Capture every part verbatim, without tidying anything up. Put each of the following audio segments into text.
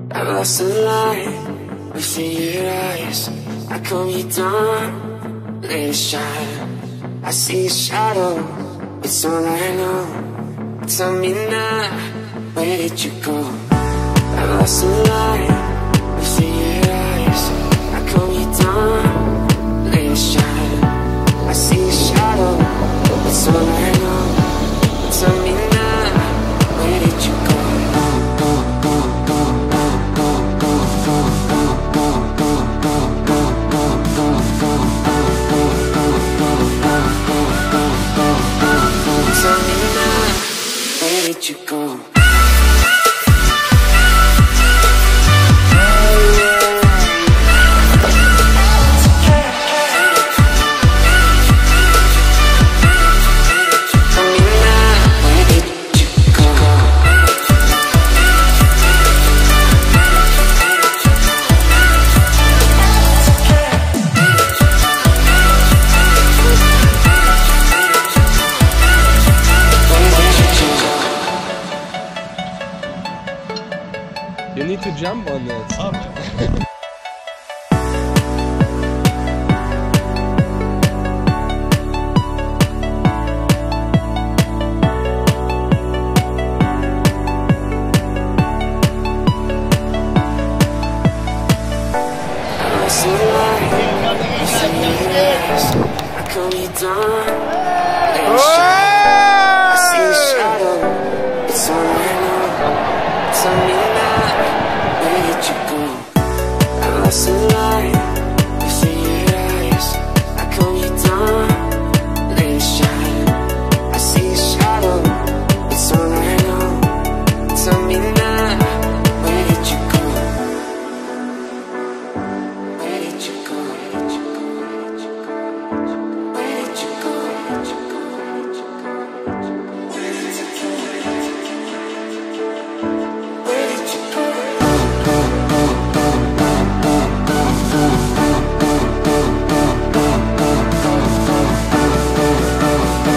I've lost a light within your eyes. I calm you down, let it shine. I see a shadow, it's all I know. Tell me now, where did you go? I've lost a light within your eyes. I calm you down, let it shine. I see a shadow, it's all I know. Tell me now, where did you go? Tell me now, where did you go? You need to jump on it. Oh.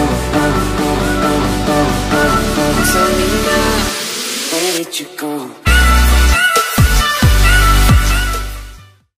Tell me now, where did you go?